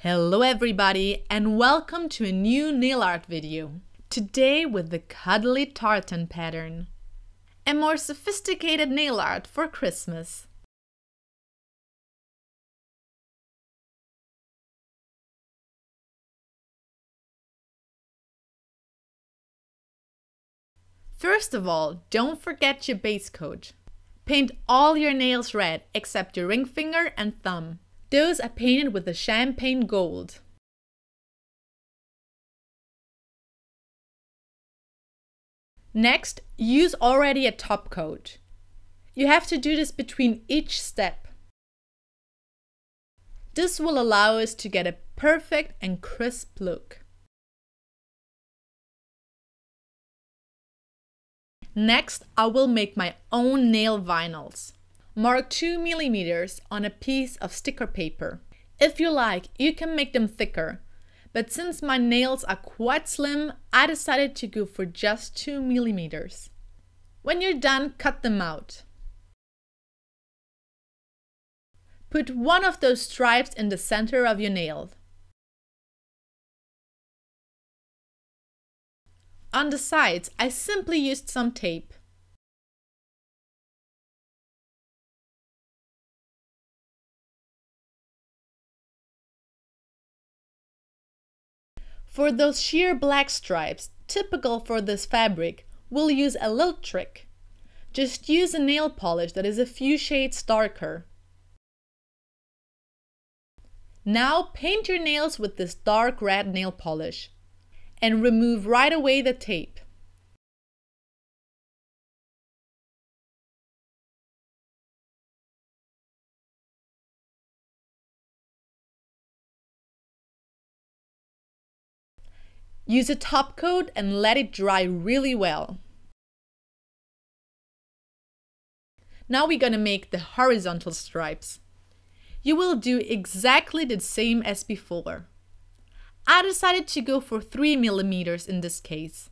Hello everybody and welcome to a new nail art video. Today with the cuddly tartan pattern. A more sophisticated nail art for Christmas. First of all, don't forget your base coat. Paint all your nails red except your ring finger and thumb. Those are painted with the champagne gold. Next, use already a top coat. You have to do this between each step. This will allow us to get a perfect and crisp look. Next, I will make my own nail vinyls. Mark 2 mm on a piece of sticker paper. If you like, you can make them thicker, but since my nails are quite slim, I decided to go for just 2 mm. When you're done, cut them out. Put one of those stripes in the center of your nail. On the sides, I simply used some tape. For those sheer black stripes, typical for this fabric, we'll use a little trick. Just use a nail polish that is a few shades darker. Now paint your nails with this dark red nail polish and remove right away the tape. Use a top coat and let it dry really well. Now we're gonna make the horizontal stripes. You will do exactly the same as before. I decided to go for 3 mm in this case.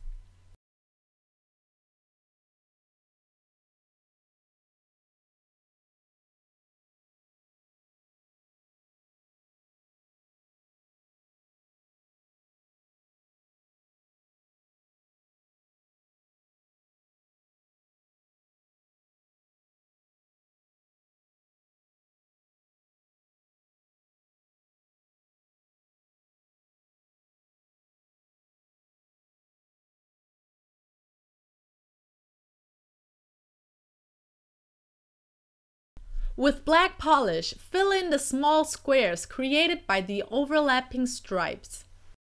With black polish, fill in the small squares created by the overlapping stripes.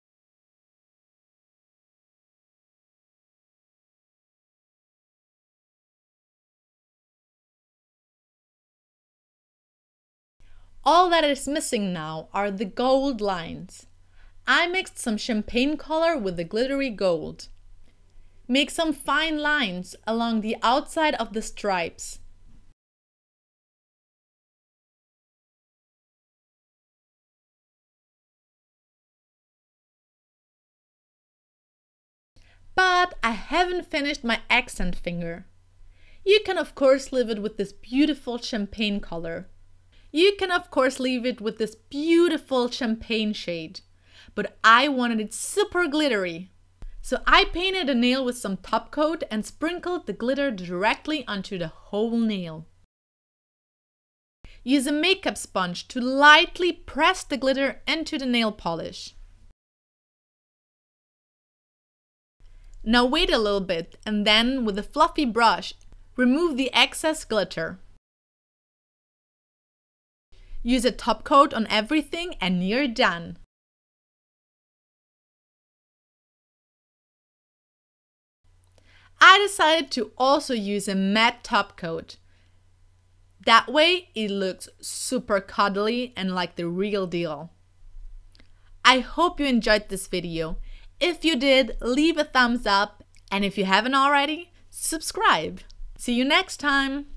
All that is missing now are the gold lines. I mixed some champagne color with the glittery gold. Make some fine lines along the outside of the stripes. But I haven't finished my accent finger. You can of course leave it with this beautiful champagne color. You can of course leave it with this beautiful champagne shade. But I wanted it super glittery. So I painted a nail with some top coat and sprinkled the glitter directly onto the whole nail. Use a makeup sponge to lightly press the glitter into the nail polish. Now wait a little bit and then with a fluffy brush, remove the excess glitter. Use a top coat on everything and you're done. I decided to also use a matte top coat. That way it looks super cuddly and like the real deal. I hope you enjoyed this video. If you did, leave a thumbs up, and if you haven't already, subscribe. See you next time!